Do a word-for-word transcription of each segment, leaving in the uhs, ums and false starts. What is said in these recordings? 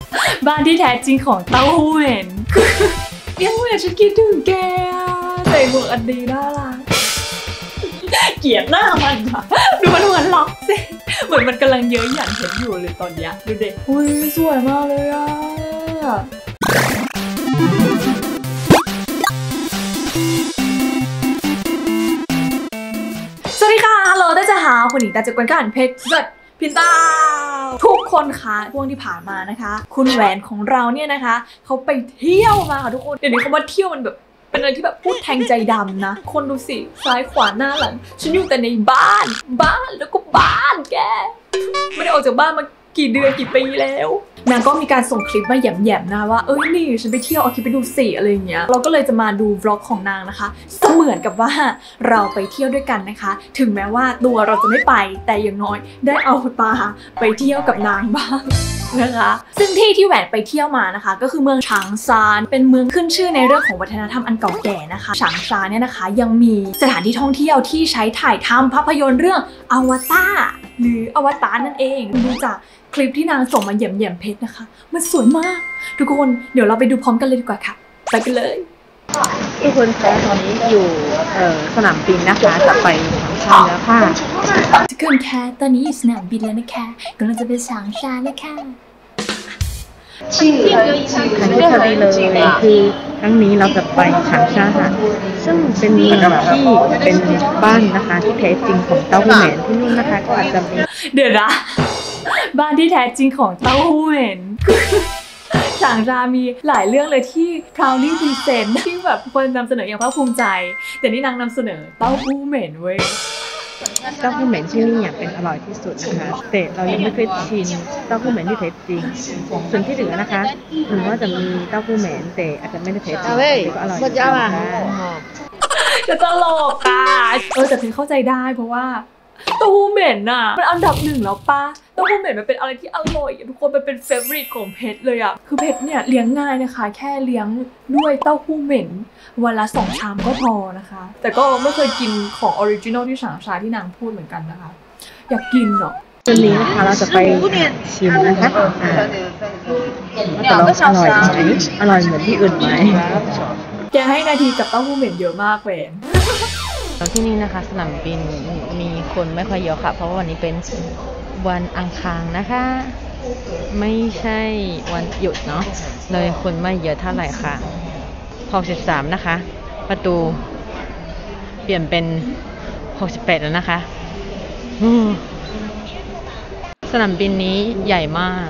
บ้านที่แท้จริงของเต้าหู้เหม็นยังเหมือนฉันคิดถึงแกใส่หมวกอันดีน่ารักเกลียดหน้ามันค่ะดูมันหัวล็อกสิเหมือนมันกำลังเย้ยหยันเห็นอยู่เลยตอนนี้ดูเด็กอุ้ยสวยมากเลยอ่ะสวัสดีค่ะฮัลโหล大家好วันนี้ตาจะกวนกันเพชรสดพินตาทุกคนคะช่วงที่ผ่านมานะคะคุณแหวนของเราเนี่ยนะคะเขาไปเที่ยวมาค่ะทุกคนเดี๋ยวนี้เขามาเที่ยวมันแบบเป็นอะไรที่แบบพูดแทงใจดำนะคนดูสิซ้ายขวาหน้าหลังฉันอยู่แต่ในบ้านบ้านแล้วก็บ้านแกไม่ได้ออกจากบ้านมากี่เดือนกี่ปีแล้วนางก็มีการส่งคลิปมาแย่มๆนะว่าเอ้ยนี่ฉันไปเที่ยวเอาคลิปไปดูสิอะไรอย่างเงี้ยเราก็เลยจะมาดูวล็อกของนางนะคะเสมือนกับว่าเราไปเที่ยวด้วยกันนะคะถึงแม้ว่าตัวเราจะไม่ไปแต่อย่างน้อยได้เอาตาไปเที่ยวกับนางบ้างนะคะซึ่งที่ที่แหวนไปเที่ยวมานะคะก็คือเมืองฉางซานเป็นเมืองขึ้นชื่อในเรื่องของวัฒนธรรมอันเก่าแก่นะคะฉางซานเนี่ยนะคะยังมีสถานที่ท่องเที่ยวที่ใช้ถ่ายทำภาพยนตร์เรื่องอวตารหรืออวตารนั่นเองดูจากคลิปที่นางส่งมาแย่มๆเพชรนะคะมันสวยมากทุกคนเดี๋ยวเราไปดูพร้อมกันเลยดีกว่าค่ะไปกันเลยทุกคนคะตอนนี้อยู่สนามบินนะคะจะไปฉางซานแล้วค่ะทุกคนคะตอนนี้อยู่สนามบินแล้วนะคะกำลังจะไปฉางซานแล้วค่ะชื่อคันที่ทะเลเลยคือครั้งนี้เราจะไปฉางซานซึ่งเป็นเมืองที่เป็นบ้านนะคะที่แท้จริงของเต้าหู้เหม็นที่นู่นนะคะก็อาจจะมีเดี๋ยวนะบ้านที่แท้จริงของเต้าหู้เหม็นฉางซานมีหลายเรื่องเลยที่ proudly present ที่แบบคนนำเสนออย่างภาคภูมิใจแต่นี่นางนำเสนอเต้าหู้เหม็นเว้ยเต้าหู้เหม็นที่นี่เป็นอร่อยที่สุดนะคะแต่เรายังไม่เคยชิมเต้าหู้เหม็นที่แท้จริงส่วนที่เหลือนะคะถึงว่าจะมีเต้าหู้เหม็นแต่อาจจะไม่ได้แท้จริงแต่ก็อร่อยนะคะจะตลกอ่ะเออแต่เพนเข้าใจได้เพราะว่าเต้าหู้เหม็นอ่ะมันอันดับหนึ่งแล้วป่ะเต้าหู้เหม็นมันเป็นอะไรที่อร่อยทุกคนมันเป็นเฟเวอริตของเพชรเลยอ่ะคือเพชรเนี่ยเลี้ยงง่ายนะคะแค่เลี้ยงด้วยเต้าหู้เหม็นวันละสองชามก็พอนะคะแต่ก็ไม่เคยกินของออริจินอลที่ฉางซานที่นางพูดเหมือนกันนะคะอยากกินเนาะวันนี้นะคะเราจะไปชิมนะคะว่าจะลองอร่อยไหมอร่อยเหมือนที่อื่นไหมแกให้นาทีกับเต้าหู้เหม็นเยอะมากแหวนที่นี่นะคะสนามบินมีคนไม่ค่อยเยอะค่ะเพราะว่าวันนี้เป็นวันอังคารนะคะไม่ใช่วันหยุดเนาะเลยคนไม่เยอะเท่าไหร่ค่ะหกสิบสามนะคะประตูเปลี่ยนเป็นหกสิบแปดแล้วนะคะสนามบินนี้ใหญ่มาก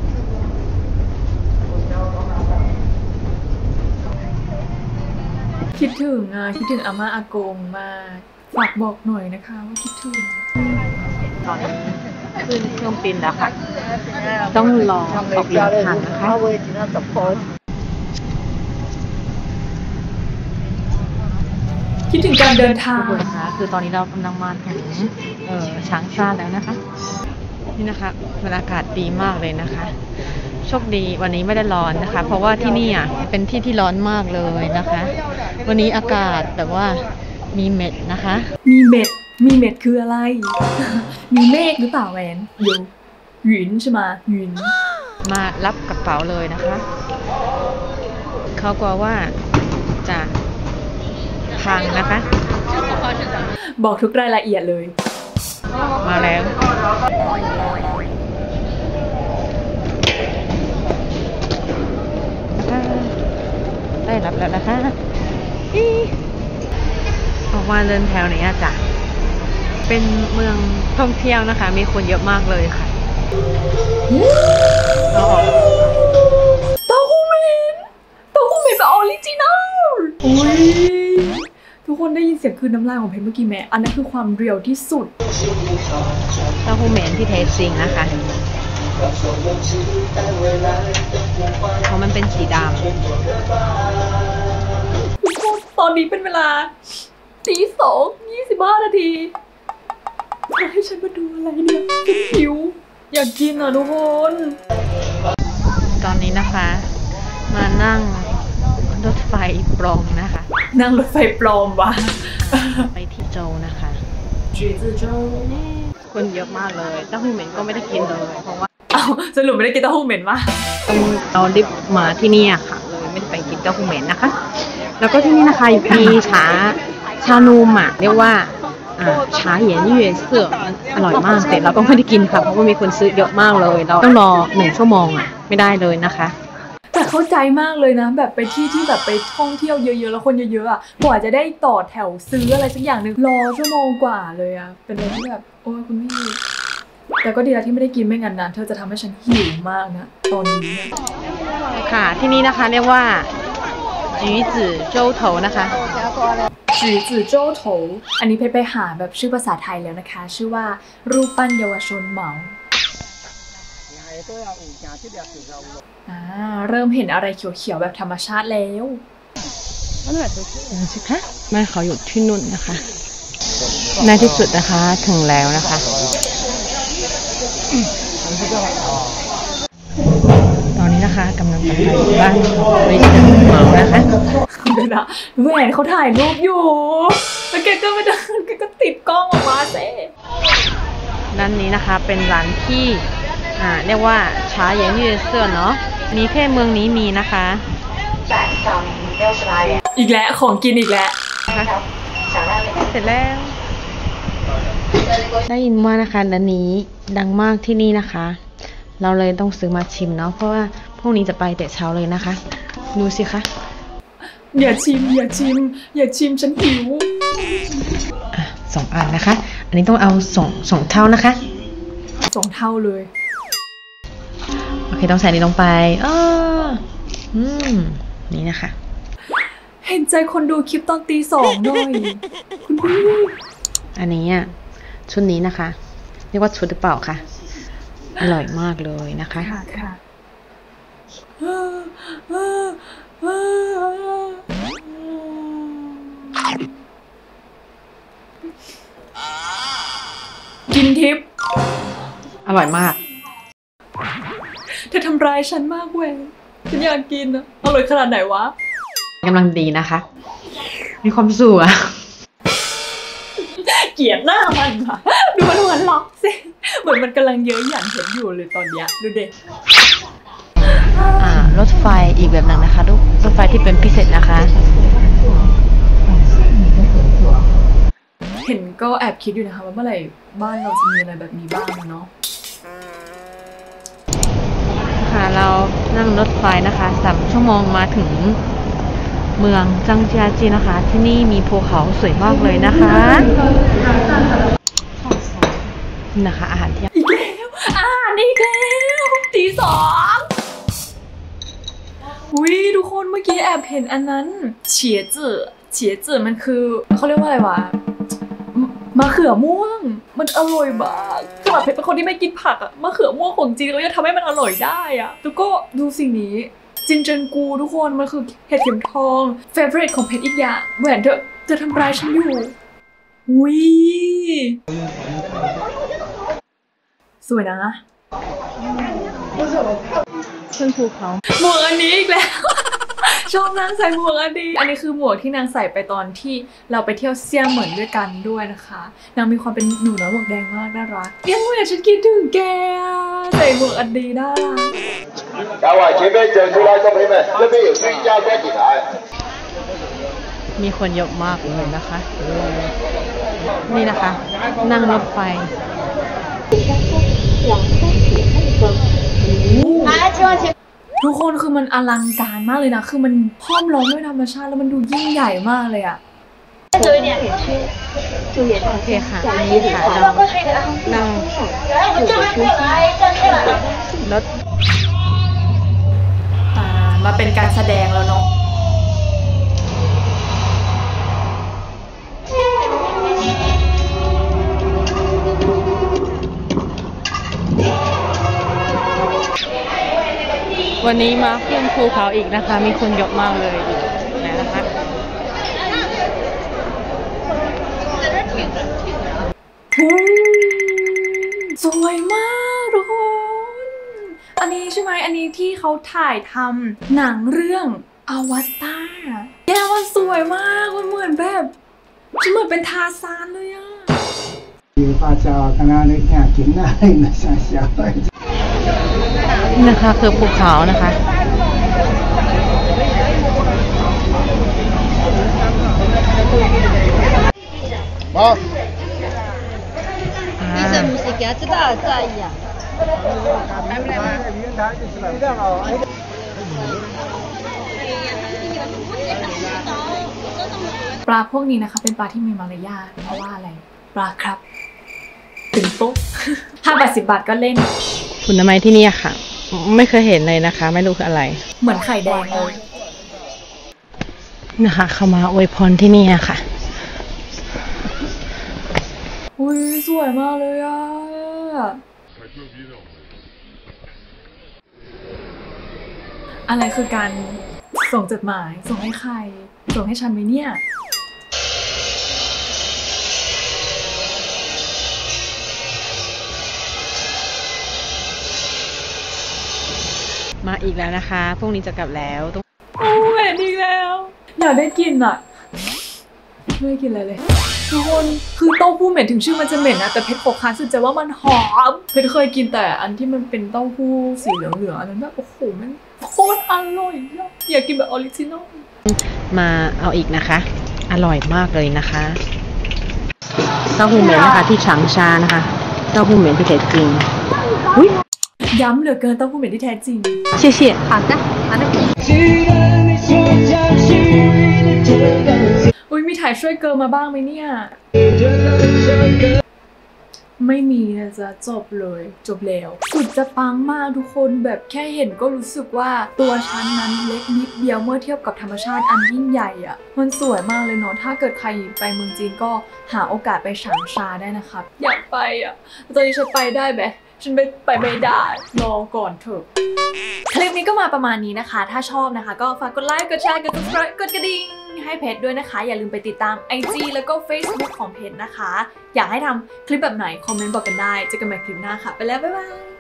คิดถึงอ่ะคิดถึงอาม่าอากงมากฝากบอกหน่อยนะคะว่าคิดถึงตอนนี้ขึ้นเครื่องบินแล้วค่ะต้องรอออกเดินทางนะคะคิดถึงการเดินทางนะคะคือตอนนี้เรากำลังมาถึงฉางซานแล้วนะคะนี่นะคะบรรยากาศดีมากเลยนะคะโชคดีวันนี้ไม่ได้ร้อนนะคะเพราะว่าที่นี่อ่ะเป็นที่ที่ร้อนมากเลยนะคะวันนี้อากาศแบบว่ามีเม็ดนะคะมีเม็ดมีเม็ดคืออะไร มีเมฆหรือเปล่าแหวนหยุนหยุนใช่ไหมหยุนมารับกระเป๋าเลยนะคะเขากลัวว่าจะพังนะคะบอกทุกรายละเอียดเลยมาแล้วได้รับแล้วนะคะออกมาเดินแถวนี้จ้ะเป็นเมืองท่องเที่ยวนะคะมีคนเยอะมากเลยค่ะเต้าหู้เหม็นเต้าหู้เหม็นแบบออริจินัลอุ้ยทุกคนได้ยินเสียงคืนน้ำลายของเพชรเมื่อกี้ไหมอันนั้นคือความเรียวที่สุดเต้าหู้เหม็นที่แท้จริงนะคะเพราะมันเป็นสีดำตอนนี้เป็นเวลาตีสองยี่สิบห้านาทีให้ฉันมาดูอะไรเนี่ยหิวอยากกินอ่ะทุกคนตอนนี้นะคะมานั่งรถไฟปลอมนะคะนั่งรถไฟปลอมวะไปที่โจวนะคะคนเยอะมากเลยเต้าหู้เหม็นก็ไม่ได้กินเลยเพราะว่าอ้าวสรุปไม่ได้กินเต้าหู้เหม็นมากเราได้มาที่นี่อะค่ะเลยไม่ได้ไปกินเต้าหู้เหม็นนะคะแล้วก็ที่นี่นะคะมีชาชานมอ่ะเรียกว่าชาเหยียนเย่เสื่ออร่อยมากแต่เราก็ไม่ได้กินค่ะเพราะว่ามีคนซื้อเยอะมากเลยเราต้องรอหนึ่งชั่วโมงอ่ะไม่ได้เลยนะคะแต่เข้าใจมากเลยนะแบบไปที่ที่แบบไปท่องเที่ยวเยอะๆแล้วคนเยอะๆอ่ะกว่าจะได้ต่อแถวซื้ออะไรสักอย่างนึงรอชั่วโมงกว่าเลยอ่ะเป็นอะไรที่แบบโอ้ยคุณพี่แต่ก็ดีแล้วที่ไม่ได้กินไม่งั้นนะเธอจะทำให้ฉันหิวมากนะตอนนี้ค่ะที่นี่นะคะเรียกว่า橘子洲头นะคะจือจือโจ้โถอันนี้เพชรไปหาแบบชื่อภาษาไทยแล้วนะคะชื่อว่ารูปปั้นเยาวชนเหมาอ่าเริ่มเห็นอะไรเขียวๆแบบธรรมชาติแล้วสิคะบ้านเขาอยู่ที่นู่นนะคะในที่สุดนะคะถึงแล้วนะคะตอนนี้นะคะกำลังจะไปบ้านริสเหมานะคะเดี๋ยวนะแหวนเขาถ่ายรูปอยู่แล้วแกก็ไม่ได้แกก็ติดกล้องออกมาเซ่ร้านนี้นะคะเป็นร้านที่อ่าเรียกว่าชาเหยียนเย่เสื่อเนาะมีแค่เมืองนี้มีนะคะอีกแล้วของกินอีกแล้วเสร็จแล้วได้ยินว่านะคะร้านนี้ดังมากที่นี่นะคะเราเลยต้องซื้อมาชิมเนาะเพราะว่าพวกนี้จะไปแต่เช้าเลยนะคะดูสิคะอย่าชิมอย่าชิมอย่าชิมฉันหิวอ่ะสองอันนะคะอันนี้ต้องเอาสองสองเท่านะคะสองเท่าเลยโอเคต้องใส่นี้ลงไปอ้ออืมนี่นะคะเห็นใจคนดูคลิปตอนตีสองหน่อยคุณพี่อันนี้อ่ะชุดนี้นะคะเรียกว่าชุดหรือเปล่าคะอร่อยมากเลยนะคะค่ะค่ะกินทิพย์อร่อยมากเธอทำร้ายฉันมากเว้ยฉันอยากกินนะอร่อยขนาดไหนวะกำลังดีนะคะมีความสุขอะเกลียดหน้ามันค่ะดูมันหัวล็อกสิเหมือนมันกำลังเยอะอย่างเห็นอยู่เลยตอนเนี้ยดูเด็กอ่ารถไฟอีกแบบหนึ่งนะคะลูกรถไฟที่เป็นพิเศษนะคะเห็นก็แอบคิดอยู่นะคะว่าเมื่อไหร่บ้านเราจะมีอะไรแบบนี้บ้างเนาะค่ะเรานั่งรถไฟนะคะสามชั่วโมงมาถึงเมืองจังเจียจีนะคะที่นี่มีภูเขาสวยมากเลยนะคะนะคะอาหารเที่ยงอีกแล้วอาหารอีกแล้วตีสองอุ้ยทุกคนเมื่อกี้แอบเห็นอันนั้นเฉียจื่อเฉียจื่อมันคือเขาเรียกว่าอะไรวะมะเขือม่วงมันอร่อยมากขนาดเพชรเป็นคนที่ไม่กินผักอะมะเขือม่วงของจริงแล้วยังทำให้มันอร่อยได้อะแล้วก็ดูสิ่งนี้จินเจนกูทุกคนมันคือเห็ดเข็มทองเฟเวอร์ของเพชรอีกอย่างแหวนเธอจะทำร้ายฉันอยู่อุ้ยสวยนะขึ้นภูเขาหมวกอันนี้อีกแล้วชอบนางใส่หมวกอันนี้อันนี้คือหมวกที่นางใส่ไปตอนที่เราไปเที่ยวเซี่ยงเหมินด้วยกันด้วยนะคะนางมีความเป็นหนูน้อยหมวกแดงมากน่ารักยังไม่อยากฉันคิดถึงแกใส่หมวกอันนี้น่ารัก各位前面整出来的朋友们，这边有最佳观景台。 มีคนเยอะมากเลยนะคะนี่นะคะนั่งรถไฟทุกคนคือมันอลังการมากเลยนะคือมันห้อมล้อมด้วยธรรมชาติแล้วมันดูยิ่งใหญ่มากเลยอะโอเคค่ะนี่ค่ะเรานั่งรถมาเป็นการแสดงแล้วเนาะวันนี้มาขึ้นภูเขาอีกนะคะมีคนเยอะมากเลยนะคะสวยมากทุกคนอันนี้ใช่ไหมอันนี้ที่เขาถ่ายทำหนังเรื่องอวตารแกมันสวยมากมันเหมือนแบบฉันเหมือนเป็นทาซานเลยอะ有发照，刚刚那看见那那想想。 นะคะคือภูเขานะคะ好。 啊ปลาพวกนี้นะคะเป็นปลาที่มีมารยาทเพราะว่าอะไรปลาครับถึงปุ๊บ ห้าบาทสิบบาทก็เล่นผลไม้ที่นี่ค่ะ ไม่เคยเห็นเลยนะคะ ไม่รู้คืออะไรเหมือนไข่แดงเลยนะคะ เข้ามาอวยพรที่นี่ค่ะอุ้ยสวยมากเลยอ่ะอะไรคือการส่งจดหมายส่งให้ใครส่งให้ฉันไหมเนี่ยมาอีกแล้วนะคะพรุ่งนี้จะกลับแล้วต้องโอ้เหม็นอีกแล้วอยากได้กินอ่ะไม่ได้กินอะไรเลยทุกคนคือเต้าหู้เหม็นถึงชื่อมันจะเหม็นนะแต่เพชรโฟกัสสุดใจว่ามันหอมเพชรเคยกินแต่อันที่มันเป็นเต้าหู้สีเหลืองๆอันนั้นแบบโอ้โหมันโคตรอร่อยอะอยากกินแบบออริจินอลมาเอาอีกนะคะ อร่อยมากเลยนะคะเต้าหู้เหม็นนะคะที่ฉางชานะคะเต้าหู้เหม็นที่แท้จริงอุ้ยย้ำเหลือเกินเต้าหู้เหม็นที่แท้จริง谢谢好的好的อุ้ยมีถ่ายช่วยเกิร์ลมาบ้างไหมเนี่ยไม่มีนะจ๊ะจบเลยจบแล้วสุดจะปังมากทุกคนแบบแค่เห็นก็รู้สึกว่าตัวชั้นนั้นเล็กนิดเดียวเมื่อเทียบกับธรรมชาติอันยิ่งใหญ่อะมันสวยมากเลยเนาะถ้าเกิดใครไปเมืองจีนก็หาโอกาสไปฉางชาได้นะครับอยากไปอะตอนนี้ฉันไปได้ไหมฉันไปไปไม่ได้รอก่อนเถอะคลิปนี้ก็มาประมาณนี้นะคะถ้าชอบนะคะก็ฝากกดไลค์กดแชร์กด subscribe กดกระดิ่งให้เพจด้วยนะคะอย่าลืมไปติดตาม ไอ จี แล้วก็ Facebook ของเพจนะคะอยากให้ทำคลิปแบบไหนคอมเมนต์บอกกันได้เจอกันใหม่คลิปหน้าค่ะไปแล้วบ๊ายบาย